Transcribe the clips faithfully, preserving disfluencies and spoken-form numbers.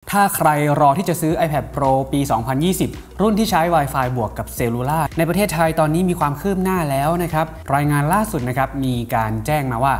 ถ้าใครรอที่จะซื้อ iPad Pro ปี สองพันยี่สิบ รุ่นที่ใช้ Wi-Fi บวกกับเซลลูล่าในประเทศไทยตอนนี้มีความคืบหน้าแล้วนะครับรายงานล่าสุดนะครับมีการแจ้งมาว่า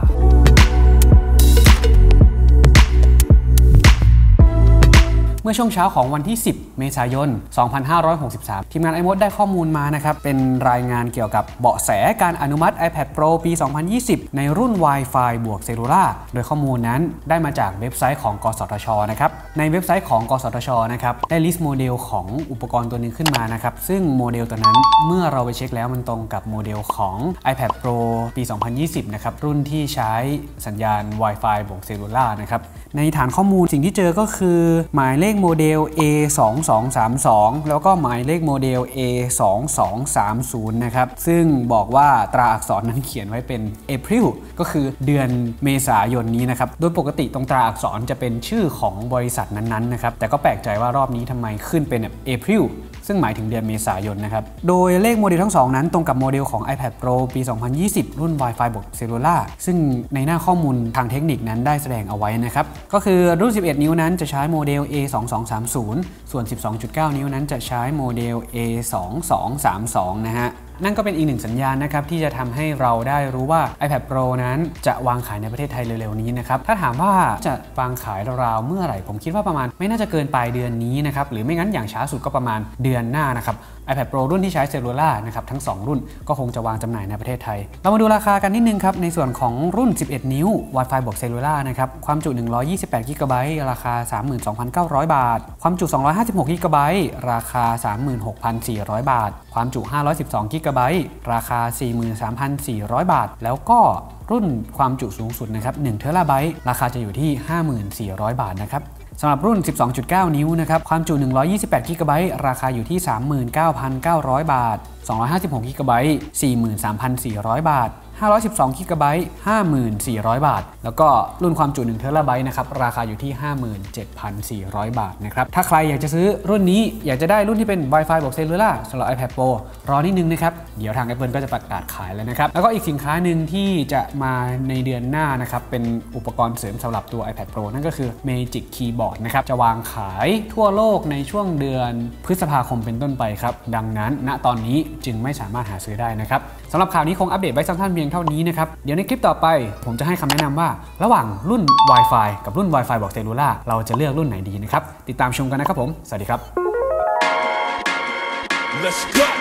เมื่อช่วงเช้าของวันที่สิบเมษายนสองพันห้าร้อยหกสิบสามทีมงาน iMode ได้ข้อมูลมานะครับเป็นรายงานเกี่ยวกับเบาะแสการอนุมัติ iPad Pro ปี สองพันยี่สิบ ในรุ่น Wi-Fi บวกเซลลูล่าโดยข้อมูลนั้นได้มาจากเว็บไซต์ของกสทช.นะครับในเว็บไซต์ของกสทช.นะครับได้ลิสต์โมเดลของอุปกรณ์ตัวนึงขึ้นมานะครับซึ่งโมเดลตัวนั้นเมื่อเราไปเช็คแล้วมันตรงกับโมเดลของ iPad Pro ปี สองพันยี่สิบ นะครับรุ่นที่ใช้สัญญาณ Wi-Fi บวกเซลลูล่านะครับในฐานข้อมูลสิ่งที่เจอก็คือหมายเลขโมเดล เอ สองสองสามสอง แล้วก็หมายเลขโมเดล เอ สองสองสามศูนย์ นะครับซึ่งบอกว่าตราอักษรนั้นเขียนไว้เป็น April ก็คือเดือนเมษายนนี้นะครับโดยปกติตรงตราอักษรจะเป็นชื่อของบริษัทนั้นๆนะครับแต่ก็แปลกใจว่ารอบนี้ทำไมขึ้นเป็นแบบ April ซึ่งหมายถึงเดือนเมษายนนะครับโดยเลขโมเดลทั้งสองนั้นตรงกับโมเดลของ iPad Pro ปี สองพันยี่สิบ รุ่น Wi-Fi บวกเซลลูล่าซึ่งในหน้าข้อมูลทางเทคนิคนั้นได้แสดงเอาไว้นะครับก็คือรุ่นสิบเอ็ดนิ้วนั้นจะใช้โมเดล เอ สองสองสามศูนย์ ส่วน สิบสองจุดเก้า นิ้วนั้นจะใช้โมเดล เอ สองสองสามสอง นะฮะนั่นก็เป็นอีกหนึ่งสัญญาณนะครับที่จะทำให้เราได้รู้ว่า iPad Pro นั้นจะวางขายในประเทศไทยเร็วๆนี้นะครับถ้าถามว่าจะวางขายราวๆเมื่อไหร่ผมคิดว่าประมาณไม่น่าจะเกินปลายเดือนนี้นะครับหรือไม่งั้นอย่างช้าสุดก็ประมาณเดือนหน้านะครับ iPad Pro รุ่นที่ใช้เซลลูล่านะครับทั้งสองรุ่นก็คงจะวางจำหน่ายในประเทศไทยเรามาดูราคากันนิดนึงครับในส่วนของรุ่นสิบเอ็ดนิ้ว Wi-Fi บวกเซลลูล่านะครับความจุหนึ่งร้อยยี่สิบแปดกิกะไบต์ราคา สามหมื่นสองพันเก้าร้อย บาทความจุสองร้อยห้าสิบหกกิกะไบต์ราคา สามหมื่นหกพันสี่ร้อย บาทความจุห้าร้อยสิบสองกิกะไบต์ราคา สี่หมื่นสามพันสี่ร้อย บาทแล้วก็รุ่นความจุสูงสุดนะครับหนึ่งเทราไบต์ราคาจะอยู่ที่ ห้าหมื่นสี่ร้อย บาทนะครับสำหรับรุ่น สิบสองจุดเก้า นิ้วนะครับความจุหนึ่งร้อยยี่สิบแปดกิกะไบต์ราคาอยู่ที่ สามหมื่นเก้าพันเก้าร้อย บาทสองร้อยห้าสิบหกกิกะไบต์ สี่หมื่นสามพันสี่ร้อย บาทห้าร้อยสิบสองกิกะไบต์ ห้าหมื่นสี่ร้อย บาทแล้วก็รุ่นความจุหนึ่งเทราไบต์นะครับราคาอยู่ที่ ห้าหมื่นเจ็ดพันสี่ร้อย บาทนะครับถ้าใครอยากจะซื้อรุ่นนี้อยากจะได้รุ่นที่เป็น Wi-Fi บวกเซลลูล่าสำหรับ iPad Pro รอนิดนึงนะครับเดี๋ยวทาง Apple ก็จะประกาศขายแล้วนะครับแล้วก็อีกสินค้าหนึ่งที่จะมาในเดือนหน้านะครับเป็นอุปกรณ์เสริมสำหรับตัว iPad Pro นั่นก็คือ Magic Keyboard นะครับจะวางขายทั่วโลกในช่วงเดือนพฤษภาคมเป็นต้นไปครับดังนั้นณตอนนี้จึงไม่สามารถหาซื้อได้นะครับสำหรับข่าวนี้คงอัปเดตไว้สั้นๆเพียงเท่านี้นะครับเดี๋ยวในคลิปต่อไปผมจะให้คำแนะนำว่าระหว่างรุ่น Wi-Fi กับรุ่น Wi-Fi บวกเซลลูล่าเราจะเลือกรุ่นไหนดีนะครับติดตามชมกันนะครับผมสวัสดีครับ Let's go